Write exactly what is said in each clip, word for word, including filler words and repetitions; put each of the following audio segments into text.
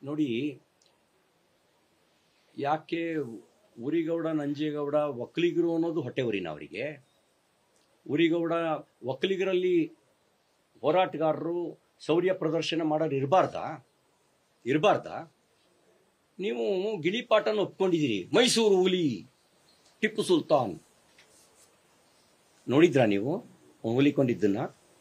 ನೋಡಿ, ಯಾಕೆ ಉರಿಗೌಡ ನಂಜೇಗೌಡ ಒಕ್ಕಲಿಗರು ಅನ್ನೋದು ಹೊಟ್ಟೆ ಉರಿನ ಅವರಿಗೆ. ಉರಿಗೌಡ ಒಕ್ಕಲಿಗರಲ್ಲಿ ಹೋರಾಟಗಾರರು ಶೌರ್ಯ ಪ್ರದರ್ಶನ ಮಾಡೋರು ಇರಬಾರ್ದಾ ಇರಬಾರ್ದಾ ನೀವು ಗಿಳಿಪಾಟನ್ನು ಒಪ್ಕೊಂಡಿದ್ದೀರಿ. ಮೈಸೂರು ಹುಲಿ ಟಿಪ್ಪು ಸುಲ್ತಾನ್ ನೋಡಿದ್ರಾ? ನೀವು ಹುಲಿಕೊಂಡಿದ್ದನ್ನ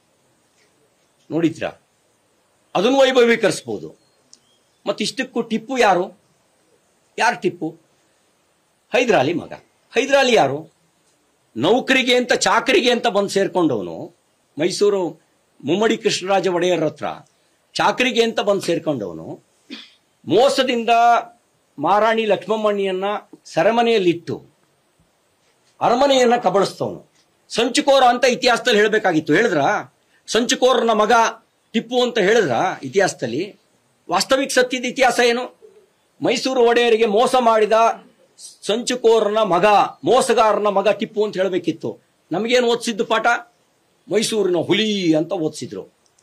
ನೋಡಿದ್ರಾ? ಅದನ್ನು ವೈಭವೀಕರಿಸ್ಬೋದು. ಮತ್ತಿಷ್ಟಕ್ಕೂ ಟಿಪ್ಪು ಯಾರು? ಯಾರು ಟಿಪ್ಪು? ಹೈದರಾಲಿ ಮಗ. ಹೈದರಾಲಿ ಯಾರು? ನೌಕರಿಗೆ ಅಂತ ಚಾಕರಿಗೆ ಅಂತ ಬಂದು ಸೇರ್ಕೊಂಡವನು. ಮೈಸೂರು ಮುಮ್ಮಡಿ ಕೃಷ್ಣರಾಜ ಒಡೆಯರ್ ಹತ್ರ ಚಾಕರಿಗೆ ಅಂತ ಬಂದು ಸೇರ್ಕೊಂಡವನು. ಮೋಸದಿಂದ ಮಹಾರಾಣಿ ಲಕ್ಷ್ಮಮ್ಮಣ್ಣಿಯನ್ನ ಸೆರೆಮನೆಯಲ್ಲಿಟ್ಟು ಅರಮನೆಯನ್ನ ಕಬಳಿಸ್ತವನು. ಸಂಚುಕೋರ ಅಂತ ಇತಿಹಾಸದಲ್ಲಿ ಹೇಳಬೇಕಾಗಿತ್ತು. ಹೇಳಿದ್ರ? ಸಂಚುಕೋರನ ಮಗ ಟಿಪ್ಪು ಅಂತ ಹೇಳಿದ್ರ ಇತಿಹಾಸದಲ್ಲಿ? ವಾಸ್ತವಿಕ ಸತ್ಯದ ಇತಿಹಾಸ ಏನು? ಮೈಸೂರು ಒಡೆಯರಿಗೆ ಮೋಸ ಮಾಡಿದ ಸಂಚುಕೋರನ ಮಗ, ಮೋಸಗಾರನ ಮಗ ಟಿಪ್ಪು ಅಂತ ಹೇಳಬೇಕಿತ್ತು. ನಮಗೇನು ಓದಿಸಿದ್ದು ಪಾಠ? ಮೈಸೂರಿನ ಹುಲಿ ಅಂತ ಓದಿಸಿದ್ರು.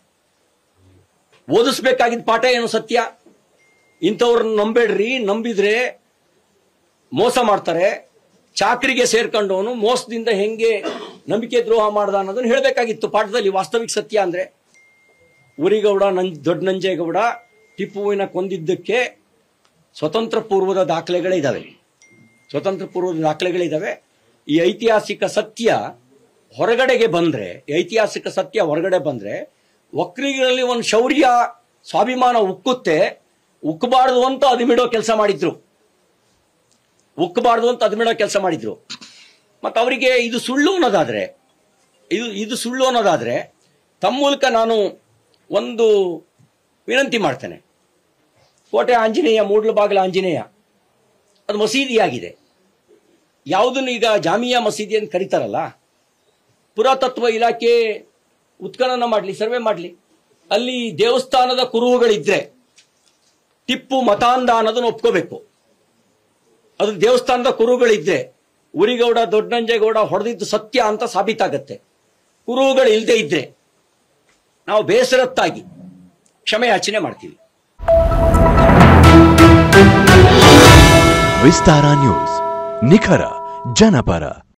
ಓದಿಸ್ಬೇಕಾಗಿದ್ದ ಪಾಠ ಏನು? ಸತ್ಯ. ಇಂಥವ್ರನ್ನ ನಂಬೇಡ್ರಿ, ನಂಬಿದ್ರೆ ಮೋಸ ಮಾಡ್ತಾರೆ. ಚಾಕರಿಗೆ ಸೇರ್ಕೊಂಡವನು ಮೋಸದಿಂದ ಹೆಂಗೆ ನಂಬಿಕೆ ದ್ರೋಹ ಮಾಡ್ದ ಅನ್ನೋದನ್ನ ಹೇಳಬೇಕಾಗಿತ್ತು ಪಾಠದಲ್ಲಿ. ವಾಸ್ತವಿಕ ಸತ್ಯ ಅಂದ್ರೆ ಉರಿಗೌಡ ನಂ ದೊಡ್ಡ ನಂಜೇಗೌಡ ಟಿಪ್ಪುವಿನ ಕೊಂದಿದ್ದಕ್ಕೆ ಸ್ವತಂತ್ರ ಪೂರ್ವದ ದಾಖಲೆಗಳಿದ್ದಾವೆ. ಸ್ವತಂತ್ರ ಪೂರ್ವದ ದಾಖಲೆಗಳಿದ್ದಾವೆ. ಈ ಐತಿಹಾಸಿಕ ಸತ್ಯ ಹೊರಗಡೆಗೆ ಬಂದ್ರೆ, ಐತಿಹಾಸಿಕ ಸತ್ಯ ಹೊರಗಡೆ ಬಂದ್ರೆ ಒಕ್ಕಲಿಗರಲ್ಲಿ ಒಂದು ಶೌರ್ಯ ಸ್ವಾಭಿಮಾನ ಉಕ್ಕುತ್ತೆ. ಉಕ್ಕಬಾರದು ಅಂತ ಅದಿಮಿಡೋ ಕೆಲಸ ಮಾಡಿದ್ರು. ಉಕ್ಕಬಾರದು ಅಂತ ಅದಿಮಿಡೋ ಕೆಲಸ ಮಾಡಿದ್ರು. ಮತ್ತು ಅವರಿಗೆ ಇದು ಸುಳ್ಳು ಅನ್ನೋದಾದ್ರೆ ಇದು ಇದು ಸುಳ್ಳು ಅನ್ನೋದಾದ್ರೆ ತಮ್ಮ ಮೂಲಕ ನಾನು ಒಂದು ವಿನಂತಿ ಮಾಡ್ತೇನೆ. ಕೋಟೆ ಆಂಜನೇಯ, ಮೂಡ್ಲ ಬಾಗಿಲ ಆಂಜನೇಯ ಅದು ಮಸೀದಿಯಾಗಿದೆ. ಯಾವುದನ್ನು ಈಗ ಜಾಮಿಯಾ ಮಸೀದಿ ಅಂತ ಕರೀತಾರಲ್ಲ, ಪುರಾತತ್ವ ಇಲಾಖೆ ಉತ್ಖನನ ಮಾಡಲಿ, ಸರ್ವೆ ಮಾಡಲಿ. ಅಲ್ಲಿ ದೇವಸ್ಥಾನದ ಕುರುಹುಗಳಿದ್ರೆ ಟಿಪ್ಪು ಮತಾಂಧ ಅನ್ನೋದನ್ನು ಒಪ್ಕೋಬೇಕು. ಅದು ದೇವಸ್ಥಾನದ ಕುರುಹುಗಳಿದ್ರೆ ಉರಿಗೌಡ ದೊಡ್ಡನಂಜೇಗೌಡ ಹೊಡೆದಿದ್ದು ಸತ್ಯ ಅಂತ ಸಾಬೀತಾಗತ್ತೆ. ಕುರುಹುಗಳು ಇಲ್ಲದೆ ಇದ್ರೆ ನಾವು ಬೇಸರತ್ತಾಗಿ ಕ್ಷಮೆ ಯಾಚನೆ ಮಾಡ್ತೀವಿ. ವಿಸ್ತಾರ ನ್ಯೂಸ್, ನಿಖರ ಜನಪರ.